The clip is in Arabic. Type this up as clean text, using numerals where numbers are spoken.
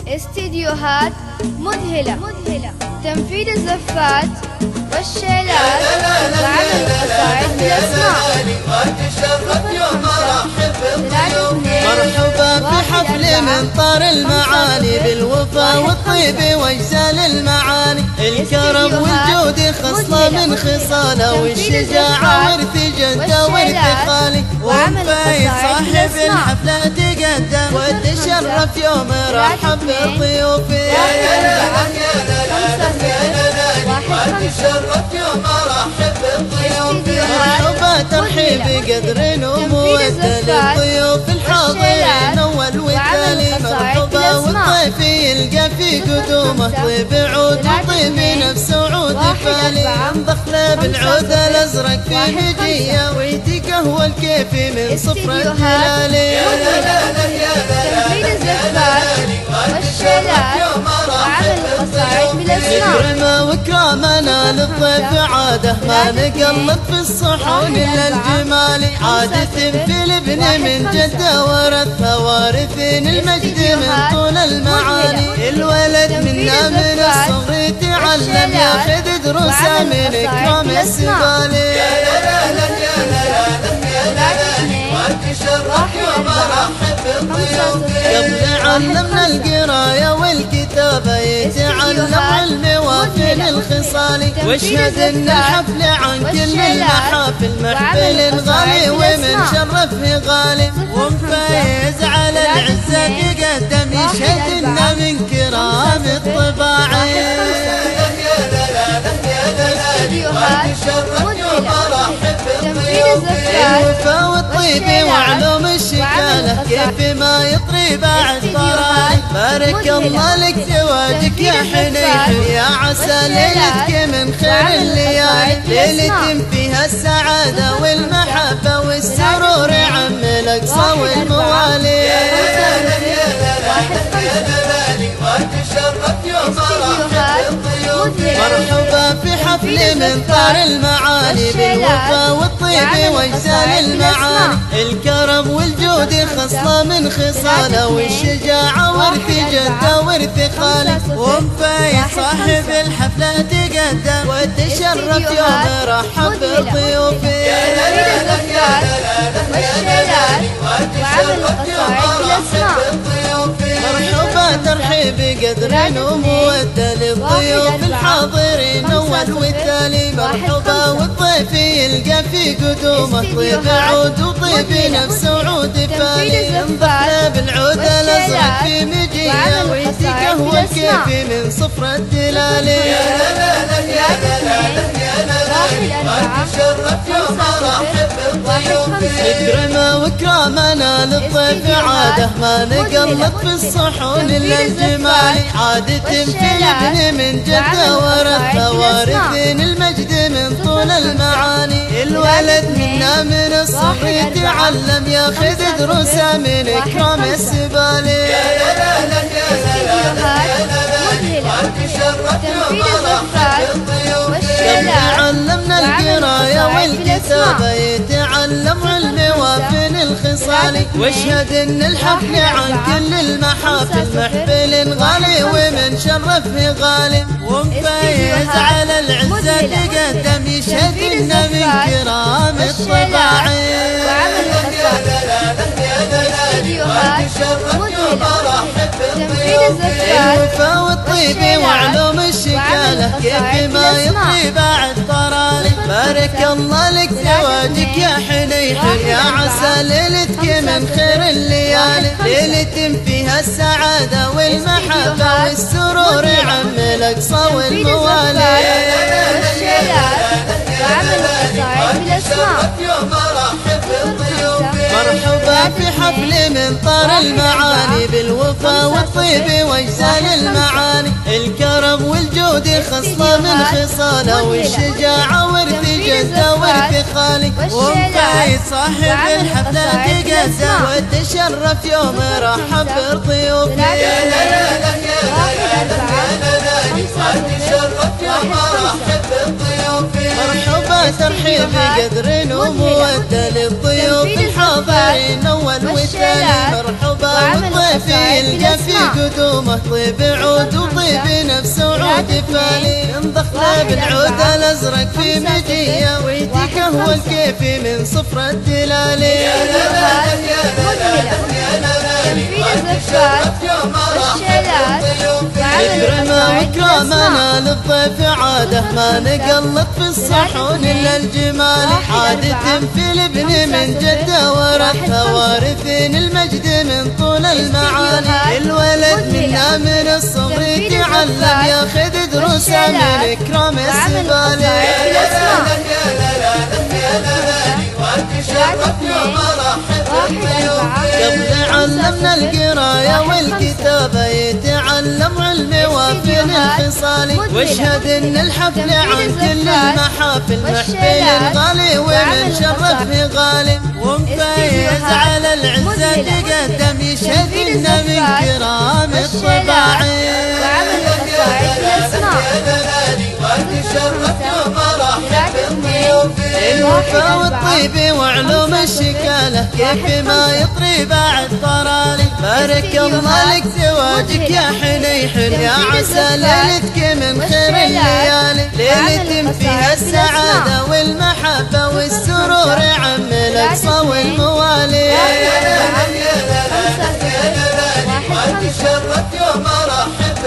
استديوهات مذهلة، تنفيذ الزفات والشيلات وعمل القصائد بالأسماء. مرحبا في حفل من طار المعالي بالوفا والطيب واجزال المعاني. الكرم والجود خصلة من خصاله والشجاعة ورث جده ورث خالي. وفاي صاحب الحفلة تقدم وتشرف يوم رحب بالضيوف. مرحبا ترحيب بقدر ومودة للضيوف الحاضرين اول والتالي. مرحبا والضيف يلقى في قدومه طيب عود وطيب نفس عود فالي. مدخله بالعود الازرق في مجيه ويتقهوى الكيفي من صفر الهلالي. تنفيذ الزفات والشيلات وعمل القصائد بالأسماء. إكرامه وإكرامنا للضيف عاده ما نقلب في الصحون إلا الجمال. عادة في الابن من جده ورثها وارثين المجد من طول المعاني. الولد منا من الصغر يتعلم ياخذ دروسه من إكرام السبالي. قبل علمنا القراية والكتابة يتعلم علم وافن الخصال. واشهد ان الحفل عن كل المحافل محفل غالي ومن شرفه غالي. ومفايز على العزة يقدم يشهد انه من كرام الطباعي. الوفا والطيب وعلوم الشكالة كيف ما يطري بعد طرائي. بارك الله لك زواجك يا حنيحة يا عسى ليلتك من خير الليالي. ليلة فيها السعادة والمحبة والسرور عم الأقصى والموالي. مرحبا في حفل من طار المعالي بالوفا والطيب واجزال المعاني. الكرم والجود خصلة من خصاله والشجاعة ورث جده ورث خالي. ومفاي صاحب الحفلة تقدم وتشرف يوم رحب بالضيوف. مرحبا ترحيب بقدر ومودة للضيوف الحاضرين اول والتالي. مرحبا والضيف يلقى في قدومه طيب عود وطيب نفس عود فالي. مدخله بالعود الازرق في مجيه ويتقهوى الكيفي من صفر الدلالي. إكرامه وإكرامنا للضيف عاده ما نقلب في الصحون إلا الجمال. عادة في الابن من جده ورثها وارثين المجد من طول المعاني. الولد منا من الصغر يتعلم ياخذ دروسه من إكرام السبالي. علمنا القراية والكتابة يتعلم علم وافن الخصال. واشهد ان الحفل عن كل المحافل محفل غالي ومن شرفه غالي. ومفايز على العزة تقدم يشهد انه من كرام الطباعي. الوفا والطيب وعلوم الشكالة كيف ما يطري بعد طرالي. بارك الله لك زواجك يا حنيحة يا عسى ليلتك من خير الليالي. ليلة فيها السعادة والمحبة والسرور عم الأقصى والموالي. مرحبا في حفل من طار المعالي بالوفا والطيب واجزال المعاني. الكرم والجود خصلة من خصاله والشجاعة ورث جده ورث خالي. ومفايد صاحب الحفلة تقدم وتشرف يوم رحب بالضيوف. مرحبا ترحيب بقدر ومودة للضيوف الحاضرين أول والثاني مرحبا والضيف يلقى في قدومه طيب عود وطيب نفس عود فاني ينضخ بالعود الأزرق في مجية ويدي قهوة الكيفي من صفر الدلالي. يا تنفيذ الزفات والشيلات إكرام وإكرامنا للضيف عاده ما نقلط في الصحون إلا الجمال عادة في الابن من جدة ورثها وارثين المجد من طول المعاني الولد منا من الصغر يتعلم ياخذ دروسه من إكرام السبالي. قبل علمنا القراية والكتابة يتعلم علمي وفن الخصالي واشهد ان الحفل عن كل المحافل محفل غالي ومن شرفه غالي ومفيز على العزة تقدم يشهد ان من كرام الطباعي. الوفا والطيب وعلوم الشكالة كيف ما يطري بعد طرالي بارك الله لك زواجك يا حنيحن يا عسى ليلتك من خير الليالي ليلة فيها السعادة والمحبة والسرور عم الأقصى والموالي. واحد 5